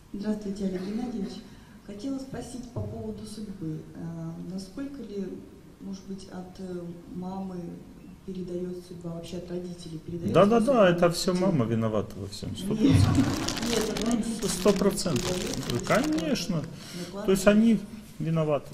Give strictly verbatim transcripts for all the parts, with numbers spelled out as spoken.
Здравствуйте, Олег Геннадьевич. Хотела спросить по поводу судьбы. Насколько ли, может быть, от мамы передается судьба, вообще от родителей передается? Да, да, да, это все мама виновата во всем. Сто процентов. Сто процентов. Конечно. То есть они виноваты.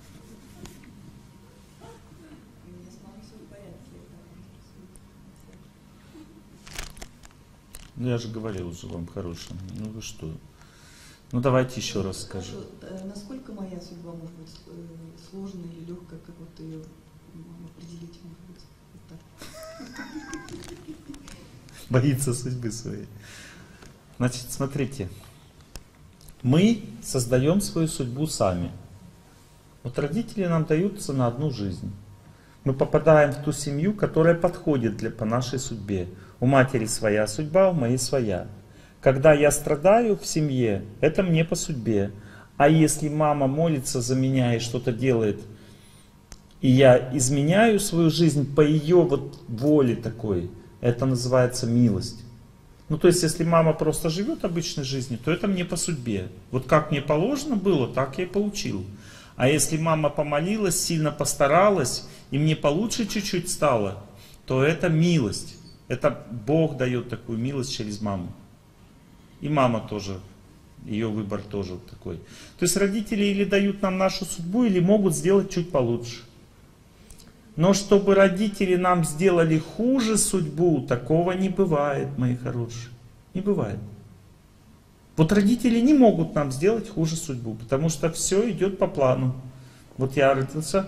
Ну, я же говорил уже вам хорошим. Ну вы что? Ну давайте еще раз скажу. Насколько моя судьба может быть сложная или легкая, как вот ее определить, может быть, вот так? Боится судьбы своей. Значит, смотрите. Мы создаем свою судьбу сами. Вот родители нам даются на одну жизнь. Мы попадаем в ту семью, которая подходит для, по нашей судьбе. У матери своя судьба, у моей своя. Когда я страдаю в семье, это мне по судьбе. А если мама молится за меня и что-то делает, и я изменяю свою жизнь по ее вот воле такой, это называется милость. Ну то есть, если мама просто живет обычной жизнью, то это мне по судьбе. Вот как мне положено было, так я и получил. А если мама помолилась, сильно постаралась, и мне получше чуть-чуть стало, то это милость. Это Бог дает такую милость через маму. И мама тоже, ее выбор тоже вот такой. То есть родители или дают нам нашу судьбу, или могут сделать чуть получше. Но чтобы родители нам сделали хуже судьбу, такого не бывает, мои хорошие. Не бывает. Вот родители не могут нам сделать хуже судьбу, потому что все идет по плану. Вот я родился,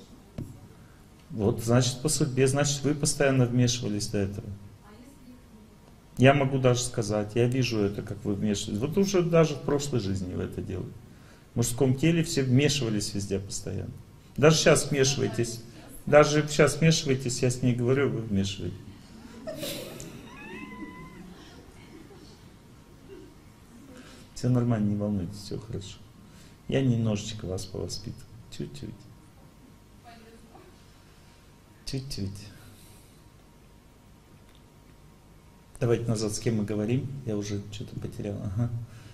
вот значит по судьбе, значит вы постоянно вмешивались до этого. Я могу даже сказать, я вижу это, как вы вмешиваетесь. Вот уже даже в прошлой жизни вы это делали. В мужском теле все вмешивались везде постоянно. Даже сейчас вмешиваетесь. Даже сейчас вмешиваетесь, я с ней говорю, вы вмешиваетесь. Все нормально, не волнуйтесь, все хорошо. Я немножечко вас повоспитываю. Чуть-чуть. Чуть-чуть. Давайте назад, с кем мы говорим. Я уже что-то потерял. Ага.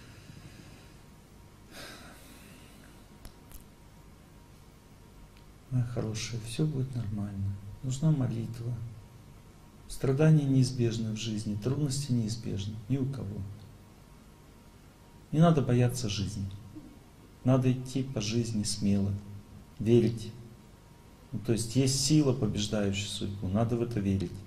Моя хорошая, все будет нормально. Нужна молитва. Страдания неизбежны в жизни, трудности неизбежны. Ни у кого. Не надо бояться жизни. Надо идти по жизни смело. Верить. Ну, то есть есть сила, побеждающая судьбу. Надо в это верить.